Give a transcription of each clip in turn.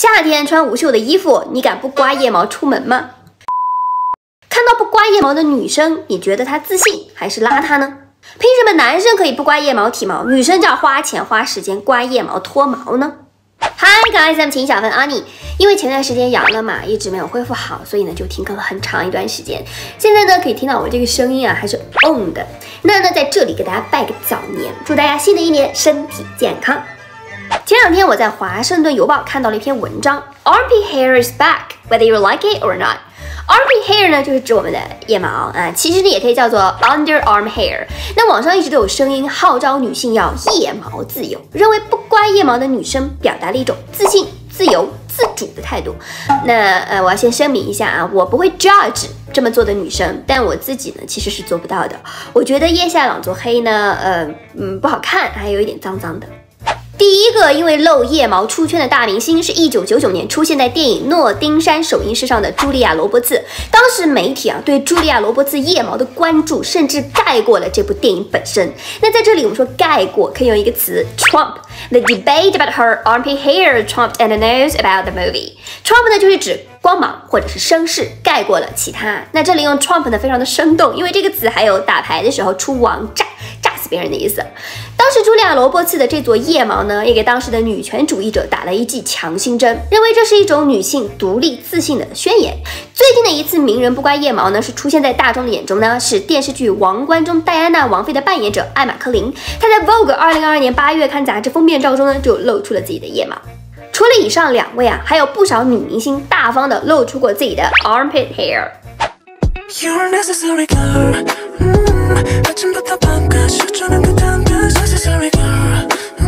夏天穿无袖的衣服，你敢不刮腋毛出门吗？看到不刮腋毛的女生，你觉得她自信还是邋遢呢？凭什么男生可以不刮腋毛体毛，女生就要花钱花时间刮腋毛脱毛呢？Hi guys，I'm 秦小芬阿妮。因为前段时间阳了嘛，一直没有恢复好，所以呢就停更了很长一段时间。现在呢可以听到我这个声音啊还是 on 的。那呢在这里给大家拜个早年，祝大家新的一年身体健康。前两天我在华盛顿邮报看到了一篇文章 ，Armpit hair is back, whether you like it or not。Armpit hair 呢，就是指我们的腋毛啊，其实呢也可以叫做 underarm hair。那网上一直都有声音号召女性要腋毛自由，认为不刮腋毛的女生表达了一种自信、自由、自主的态度。那我要先声明一下啊，我不会 judge 这么做的女生，但我自己呢其实是做不到的。我觉得腋下两撮黑呢，不好看，还有一点脏脏的。第一个因为露腋毛出圈的大明星是1999年出现在电影《诺丁山首映式》上的茱莉亚·罗伯茨。当时媒体对茱莉亚·罗伯茨腋毛的关注，甚至盖过了这部电影本身。那在这里我们说盖过，可以用一个词 trump。The debate about her armpit hair trumped any news about the movie. Trump 呢就是指光芒或者是声势盖过了其他。那这里用 trump 呢非常的生动，因为这个词还有打牌的时候出王炸死别人的意思。当时茱莉亚·罗伯茨的这撮腋毛呢，也给当时的女权主义者打了一剂强心针，认为这是一种女性独立自信的宣言。最近的一次名人不刮腋毛呢，是出现在大众的眼中呢，是电视剧《王冠》中戴安娜王妃的扮演者艾玛·柯林。她在 Vogue 2022年8月刊杂志封面照中呢，就露出了自己的腋毛。除了以上两位啊，还有不少女明星大方的露出过自己的 armpit hair。You're necessary girl. 아침부터 밤까지 어쩌는 듯한 그 necessary girl.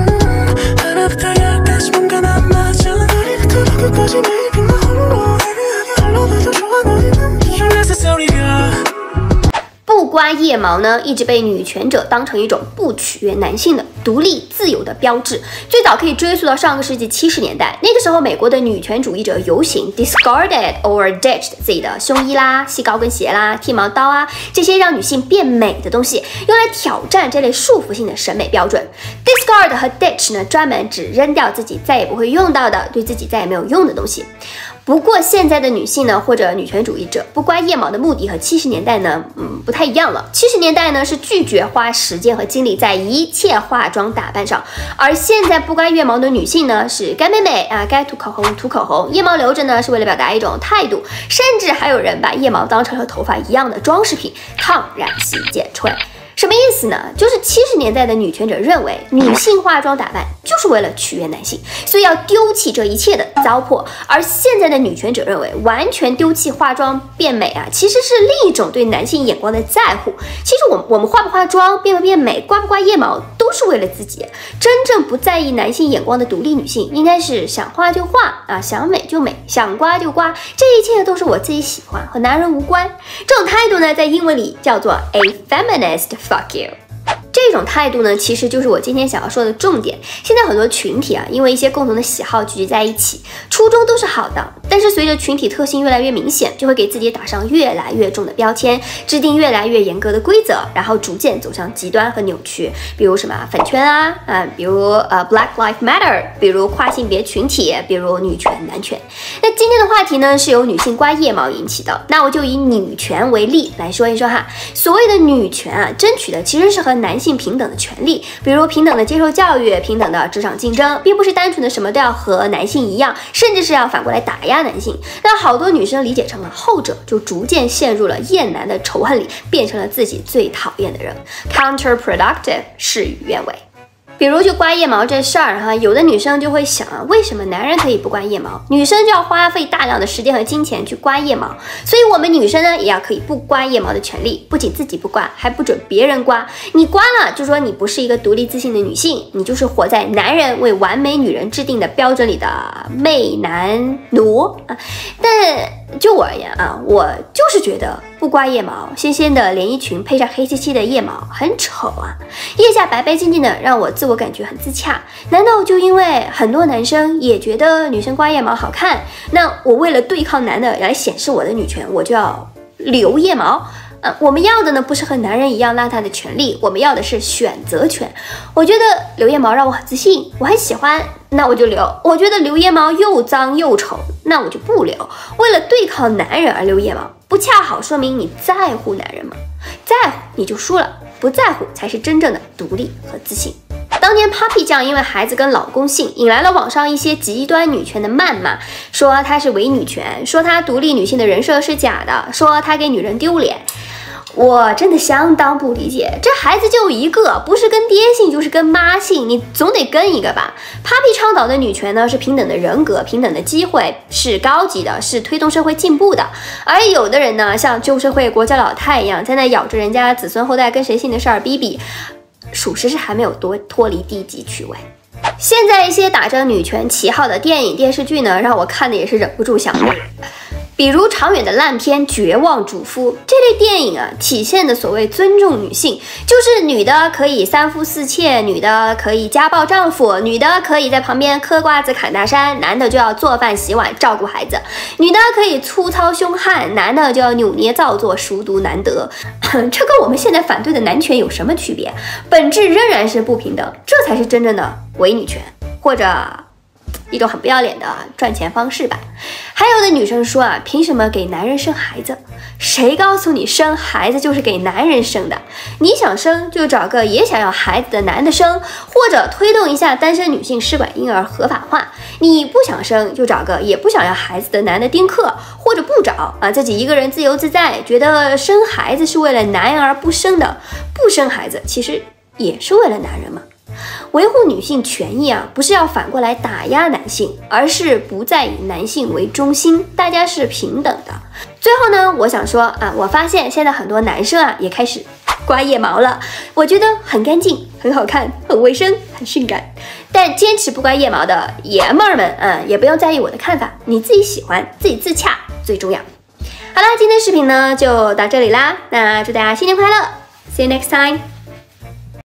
하나부터 열까지 뭔가 난 맞아. 머리부터 발끝까지 매일 빛나 홀로 애매하게 흘러봐도 좋아 너희는. You're necessary girl.不刮腋毛呢，一直被女权者当成一种不取悦男性的独立自由的标志。最早可以追溯到上个世纪70年代，那个时候美国的女权主义者游行 discarded or ditched 自己的胸衣啦、细高跟鞋啦、剃毛刀啊这些让女性变美的东西，用来挑战这类束缚性的审美标准。discard 和 ditch 呢，专门指扔掉自己再也不会用到的、对自己再也没有用的东西。不过现在的女性呢，或者女权主义者不刮腋毛的目的和70年代呢，不太一样了。70年代呢是拒绝花时间和精力在一切化妆打扮上，而现在不刮腋毛的女性呢是该美美啊，该涂口红涂口红，腋毛留着呢是为了表达一种态度，甚至还有人把腋毛当成和头发一样的装饰品，烫染洗剪吹。什么意思呢？就是70年代的女权者认为女性化妆打扮就是为了取悦男性，所以要丢弃这一切的糟粕。而现在的女权者认为完全丢弃化妆变美啊，其实是另一种对男性眼光的在乎。其实我们化不化妆、变不变美、刮不刮腋毛都是为了自己。真正不在意男性眼光的独立女性，应该是想画就画啊，想美就美，想刮就刮，这一切都是我自己喜欢，和男人无关。这种态度呢，在英文里叫做 a feminist。Fuck you。这种态度呢，其实就是我今天想要说的重点。现在很多群体啊，因为一些共同的喜好聚集在一起，初衷都是好的，但是随着群体特性越来越明显，就会给自己打上越来越重的标签，制定越来越严格的规则，然后逐渐走向极端和扭曲。比如什么粉圈啊，比如Black Lives Matter， 比如跨性别群体，比如女权、男权。那今天的话题呢，是由女性刮腋毛引起的。那我就以女权为例来说一说哈。所谓的女权啊，争取的其实是和男性平等的权利，比如平等的接受教育、平等的职场竞争，并不是单纯的什么都要和男性一样，甚至是要反过来打压男性。那好多女生理解成了后者，就逐渐陷入了厌男的仇恨里，变成了自己最讨厌的人 ，counterproductive， 事与愿违。比如就刮腋毛这事儿哈，有的女生就会想啊，为什么男人可以不刮腋毛，女生就要花费大量的时间和金钱去刮腋毛？所以我们女生呢，也要可以不刮腋毛的权利，不仅自己不刮，还不准别人刮。你刮了，就说你不是一个独立自信的女性，你就是活在男人为完美女人制定的标准里的媚男奴啊。但就我而言啊，我就是觉得不刮腋毛，鲜鲜的连衣裙配上黑漆漆的腋毛很丑啊，腋下白白净净的，让我自我感觉很自洽。难道就因为很多男生也觉得女生刮腋毛好看，那我为了对抗男的来显示我的女权，我就要留腋毛？ 我们要的呢不是和男人一样邋遢的权利，我们要的是选择权。我觉得留腋毛让我很自信，我很喜欢，那我就留。我觉得留腋毛又脏又丑，那我就不留。为了对抗男人而留腋毛，不恰好说明你在乎男人吗？在乎你就输了，不在乎才是真正的独立和自信。当年 Papi 酱因为孩子跟老公姓，引来了网上一些极端女权的谩骂，说她是伪女权，说她独立女性的人设是假的，说她给女人丢脸。我真的相当不理解，这孩子就一个，不是跟爹姓就是跟妈姓，你总得跟一个吧。Papi 倡导的女权呢，是平等的人格、平等的机会，是高级的，是推动社会进步的。而有的人呢，像旧社会国家老太一样，在那咬着人家子孙后代跟谁姓的事儿逼逼，属实是还没有脱离低级趣味。现在一些打着女权旗号的电影电视剧呢，让我看的也是忍不住想哭。比如长远的烂片《绝望主妇》这类电影啊，体现的所谓尊重女性，就是女的可以三夫四妾，女的可以家暴丈夫，女的可以在旁边嗑瓜子砍大山，男的就要做饭洗碗照顾孩子，女的可以粗糙凶悍，男的就要扭捏造作熟读难得。这跟我们现在反对的男权有什么区别？本质仍然是不平等，这才是真正的伪女权，或者一种很不要脸的赚钱方式吧。还有的女生说啊，凭什么给男人生孩子？谁告诉你生孩子就是给男人生的？你想生就找个也想要孩子的男的生，或者推动一下单身女性试管婴儿合法化。你不想生就找个也不想要孩子的男的丁克，或者不找啊，自己一个人自由自在，觉得生孩子是为了男人而不生的，不生孩子其实也是为了男人嘛。维护女性权益啊，不是要反过来打压男性，而是不再以男性为中心，大家是平等的。最后呢，我想说啊，我发现现在很多男生啊也开始刮腋毛了，我觉得很干净、很好看、很卫生、很性感。但坚持不刮腋毛的爷们儿们，也不用在意我的看法，你自己喜欢、自己自洽最重要。好啦，今天视频呢就到这里啦，那祝大家新年快乐 ，See you next time。